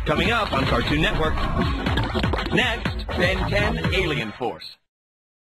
Coming up on Cartoon Network. Next, Ben 10 Alien Force.